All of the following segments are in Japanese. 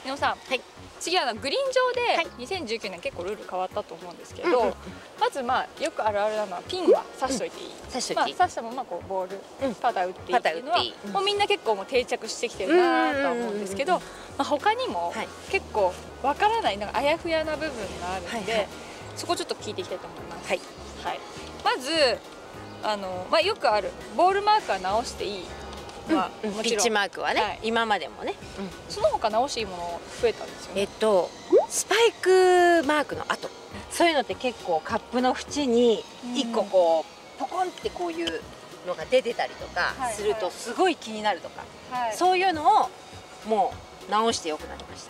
みのさん、はい、次はグリーン上で2019年結構ルール変わったと思うんですけど、まずよくあるあるなのはピンは刺しといていい、刺したままこうボール、パター打っていいっていうのはもうみんな結構もう定着してきてるなとは思うんですけど、他にも結構わからないなんかあやふやな部分があるので、そこちょっと聞いていきたいと思います。はい、まずよくあるボールマークは直していい。 ピッチマークはね、今までもね、 その他直していいもの増えたんですよね。 スパイクマークの後、そういうのって結構カップの縁に1個こうポコンってこういうのが出てたりとかするとすごい気になるとか、そういうのをもう直してよくなりました。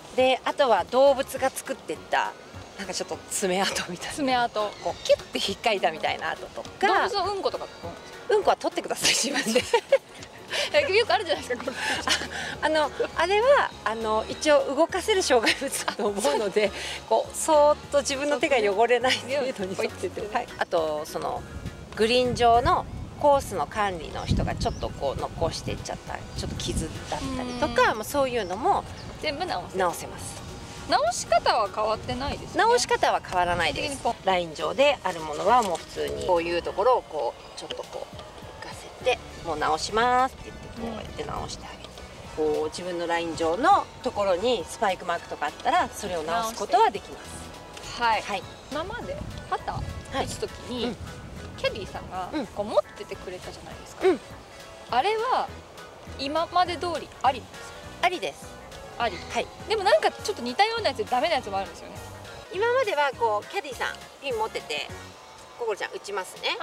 で、あとは動物が作ってったなんかちょっと爪痕みたいな、 爪痕こうキュッて引っかいたみたいな跡とか。 動物のうんことかうんこは取ってください、自分で。 よくあるじゃないですか。 あれは一応動かせる障害物だと思うので、こうそーっと自分の手が汚れない程度に取ってて、あとそのグリーン上のコースの管理の人がちょっとこう残していっちゃった、ちょっと傷だったりとか、そういうのも全部直せます。直し方は変わってないですね。 直し方は変わらないです。ライン上であるものはもう普通にこういうところをこうちょっとこう浮かせて、もう直しますって言ってこうやって直してあげて、こう自分のライン上のところにスパイクマークとかあったらそれを直すことはできます。はい。 今までパター打つ時にキャディーさんがこう持っててくれたじゃないですか。あれは今まで通りありなんですか？ ありです。 あり。でもなんかちょっと似たようなやつでダメなやつもあるんですよね。 今まではこうキャディーさんピン持ってて、こころちゃん打ちますね。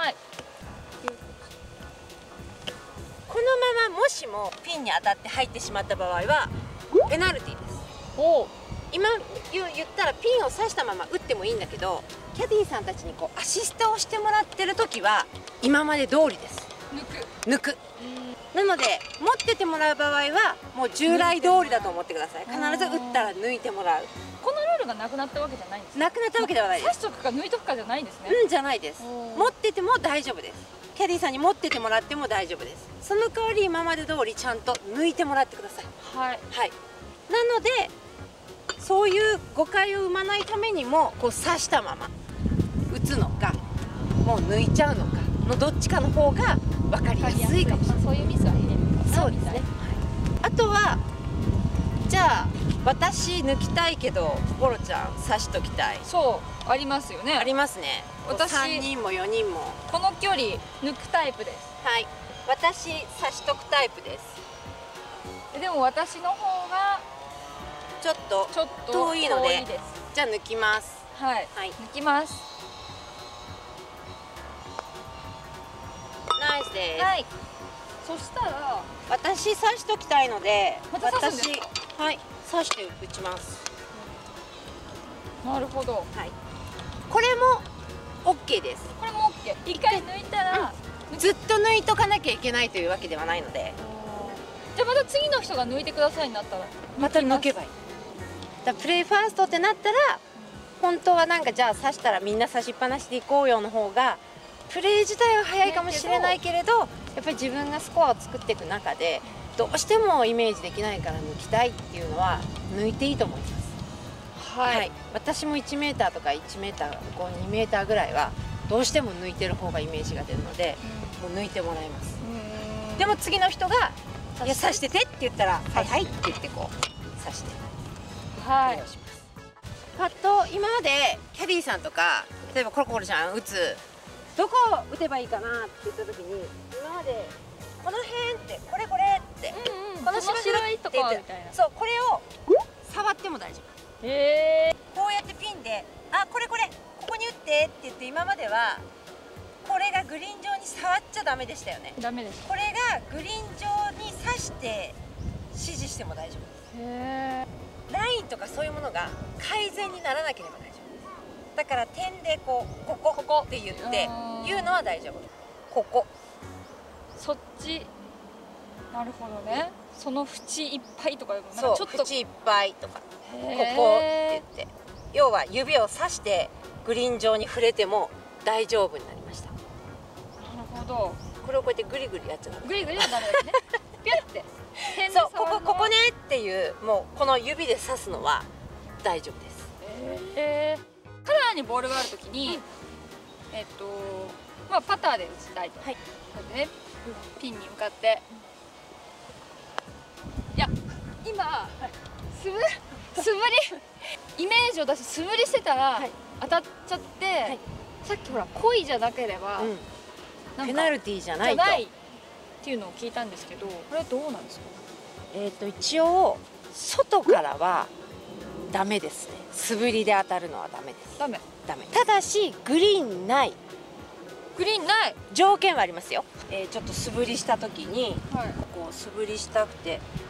このままもしもピンに当たって入ってしまった場合はペナルティーです。今言ったらピンを刺したまま打ってもいいんだけど、キャディーさんたちにこうアシストをしてもらってる時は今まで通りです。抜く。なので持っててもらう場合はもう従来通りだと思ってください。必ず打ったら抜いてもらう。 このルールがなくなったわけじゃないんです。 なくなったわけではないです。 刺しとくか抜いとくかじゃないんですね。 じゃないです。持ってても大丈夫です。キャディーさんに持っててもらっても大丈夫です。その代わり今まで通りちゃんと抜いてもらってください。なのでそういう誤解を生まないためにも、こう刺したまま打つのかもう抜いちゃうのかのどっちかの方が分かりやすいかもしれない。 そういうミスはね。 そうですね。あとはじゃあ私抜きたいけどこころちゃん刺しときたい。 そうありますよね。 ありますね。私3人も4人もこの距離抜くタイプです。 私刺しとくタイプです。 でも私の方がちょっと遠いので、じゃあ抜きます。抜きます。 ナイスです。 そしたら私刺しときたいので、 私刺して打ちます。 なるほど。 これも OK です。 これも OK。一回抜いたらずっと抜いとかなきゃいけないというわけではないので、 じゃあまた次の人が抜いてくださいになったらまた抜けばいい。プレイファーストってなったら本当はなんかじゃあ刺したらみんな刺しっぱなしでいこうよの方がプレー自体は早いかもしれないけれど、やっぱり自分がスコアを作っていく中でどうしてもイメージできないから抜きたいっていうのは抜いていいと思います。私も1mとか1m、2mぐらいはどうしても抜いてる方がイメージが出るので、もう抜いてもらいます。でも次の人が「いや刺してて」って言ったら「はいはい」って言ってこう刺してお願いします。パッと今までキャディーさんとか例えばコロコロちゃん打つ、どこを打てばいいかなって言った時に今までこの辺ってこれってこの白いとこみたいな、そうこれを触っても大丈夫。こうやってピンで「あこれここに打って」って言って、今まではこれがグリーン上に触っちゃダメでしたよね。ダメです。これがグリーン上に刺して指示しても大丈夫です。ラインとかそういうものが改善にならなければ大丈夫です。だから点でこうここって言って言うのは大丈夫。ここそっち。なるほどね。その縁いっぱいとか、 そうちょっと縁いっぱいとかここって言って、要は指を刺してグリーン上に触れても大丈夫になりました。 なるほど。 これをこうやってグリグリやっちゃう。 グリグリはダメですね。 ピュって点でそう触るのはここねっていうもうこの指で刺すのは大丈夫です。 カラーにボールがあるときに、まあパターで打ちたいと、はい、こうやってね、ピンに向かって、いや今素振りイメージを出して素振りしてたら、はい、当たっちゃって、はい、さっきほら故意じゃなければ、 ペナルティーじゃないとっていうのを聞いたんですけど、これはどうなんですか？ 一応外からはダメですね。素振りで当たるのはダメです。ダメ。ただしグリーンない条件はありますよ。ちょっと素振りした時に、はい、こう素振りしたくて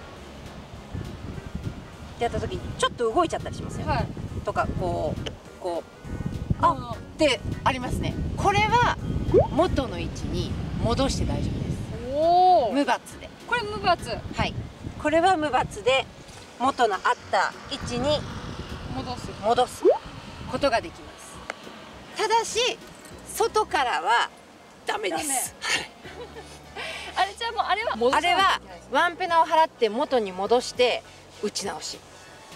ってやった時にちょっと動いちゃったりしますよ、はい、とかこうあってありますね。これは元の位置に戻して大丈夫です。無罰で。 これ無罰。 はい。これは無罰で元のあった位置に戻すことができます。ただし外からはダメです。 あれじゃあもうあれはワンペナを払って元に戻して打ち直し。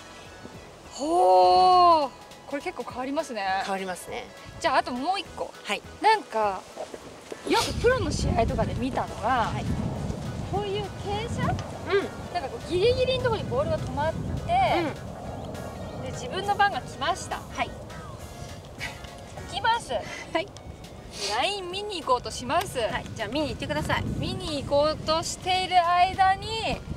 ほー、これ結構変わりますね。 変わりますね。 じゃああともう一個。 はい。 なんかよくプロの試合とかで見たのが、はい、こういう傾斜、なんかこうギリギリのところにボールが止まって、で自分の番が来ました。はい。来ます。はい。ライン見に行こうとします。はい。 じゃあ見に行ってください。 見に行こうとしている間に、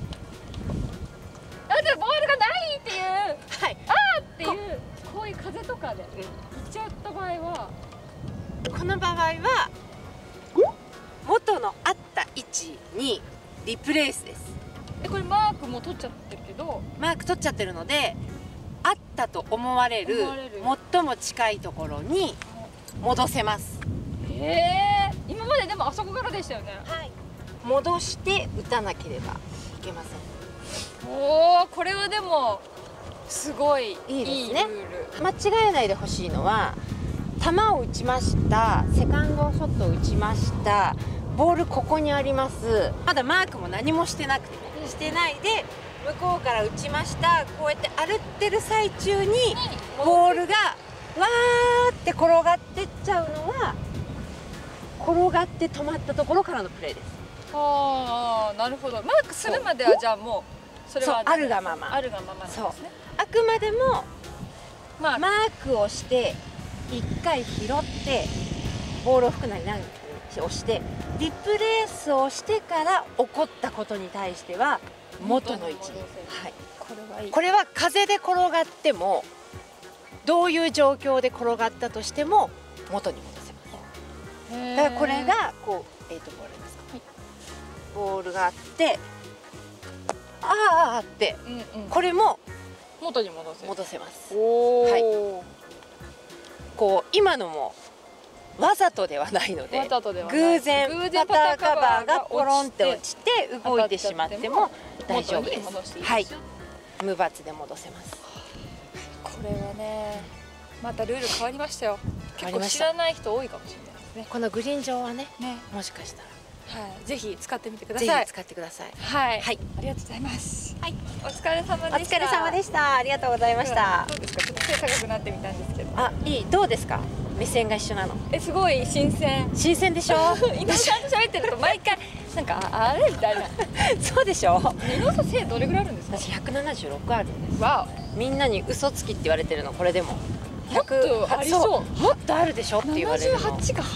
なんでボールがないっていう、はい。あーっていうこういう風とかで行っちゃった場合は、 この場合は。元のあった位置にリプレイスです。 これマークも取っちゃってるけど、 マーク取っちゃってるので、あったと思われる最も近いところに戻せます。 今まででもあそこからでしたよね。 はい。戻して打たなければいけません。 おお、これはでもすごいいいですね。 間違えないでほしいのは、球を打ちました、セカンドショットを打ちました、ボールここにあります、まだマークも何もしてなくて、してないで向こうから打ちました、こうやって歩ってる最中にボールがわーって転がってっちゃうのは、転がって止まったところからのプレーです。 ああ、なるほど。マークするまではじゃあもうそれはあるがままなんですね。あくまでもマークをして1回拾ってボールを吹くなり何かに押してリプレースをしてから起こったことに対しては元の位置に、はい、これは風で転がってもどういう状況で転がったとしても元に戻せます。だからこれがこうボールですか、はい、ボールがあってあーって、これも元に戻せます。 はい、こう今のもわざとではないので偶然パターカバーがポロンって落ちて動いてしまっても大丈夫です。はい、無罰で戻せます。 これはね、またルール変わりましたよ。結構知らない人多いかもしれないですね。 このグリーン上はね、もしかしたらぜひ使ってみてください。 ぜひ使ってください。 はい、ありがとうございます。はい、お疲れ様でした。 お疲れ様でした。ありがとうございました。 どうですか、ちょっと背高くなってみたんですけど。 あ、いい、どうですか。目線が一緒なの。 すごい新鮮。 新鮮でしょ。 井上さんと喋ってると毎回なんかあれみたいな。 そうでしょ。 井上さん背どれぐらいあるんですか。 私176あるんです。 わお。みんなに嘘つきって言われてるの。これでももっとありそう。 もっとあるでしょって言われるの。 78か。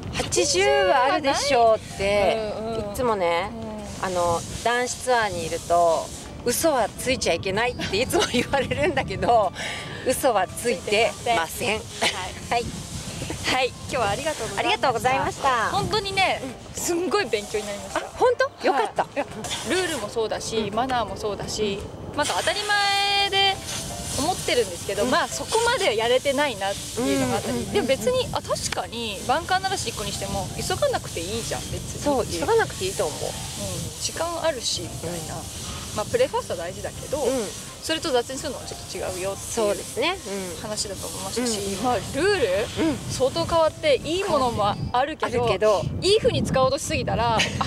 80はあるでしょうっていつもね、男子ツアーにいると嘘はついちゃいけないっていつも言われるんだけど、嘘はついてません。はい、はい、今日はありがとうございました。ありがとうございました。 本当にね、すんごい勉強になりました。 本当？よかった。 ルールもそうだし、マナーもそうだし、また当たり前で思ってるんですけど、まあそこまでやれてないなっていうのがあったり、でも別に確かにバンカーならし1個にしても急がなくていいじゃん別に。 そう、急がなくていいと思う。 時間あるしみたいな。まあプレーファーストは大事だけど、それと雑にするのはちょっと違うよっていう話だと思いましたし、まあルール相当変わっていいものもあるけど、いい風に使おうとしすぎたら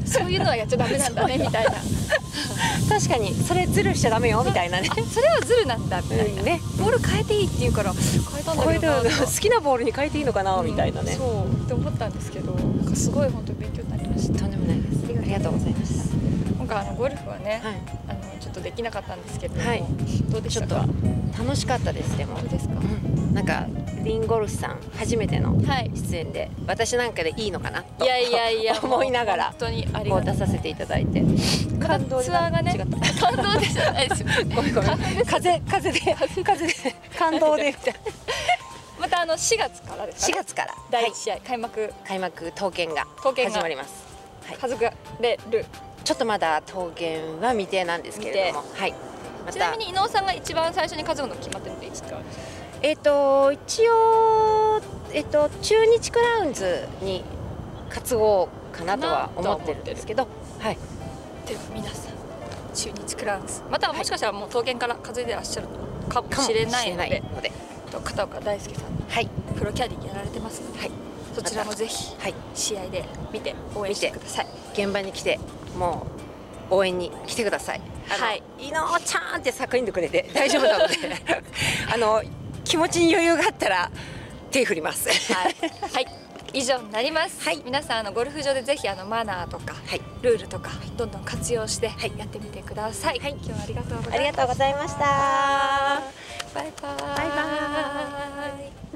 そういうのはやっちゃダメなんだねみたいな。 確かにそれズルしちゃダメよみたいなね。 それはズルなんだみたいなね。ボール変えていいって言うから変えたんだけどな、 好きなボールに変えていいのかなみたいなね。 そうって思ったんですけど、なんかすごい本当に勉強になりました。 とんでもないです。ありがとうございました。 今回ゴルフはね、ちょっとできなかったんですけども、どうでしたか？ 楽しかったです。でもどうですか？ なんかリンゴルフさん初めての出演で、私なんかでいいのかなと思いながら本当にありがとう出させていただいて、 感動ツアーがね、感動でじゃないですよ。 ごめん風で感動でみたいな。 また4月からですか？4 月から第1試合開幕刀剣が始まります。 家族がれる。 ちょっとまだ刀剣は未定なんですけれども、 ちなみに伊野尾さんが一番最初に担ぐの決まってるのっていつからですか？ 一応中日クラウンズに担ごうかなとは思ってるんですけど、では皆さん中日クラウンズ、またもしかしたらもう刀剣から担いでらっしゃるかもしれないので、片岡大輔さんプロキャディやられてますので、そちらもぜひ試合で見て応援してください。 現場に来てもう応援に来てください。伊野尾ちゃんって叫んでくれて大丈夫なので気持ちに余裕があったら手振ります。 以上になります。皆さんゴルフ場でぜひマナーとかルールとかどんどん活用してやってみてください。今日はありがとうございました。 ありがとうございました。 バイバイ。 バイバイ。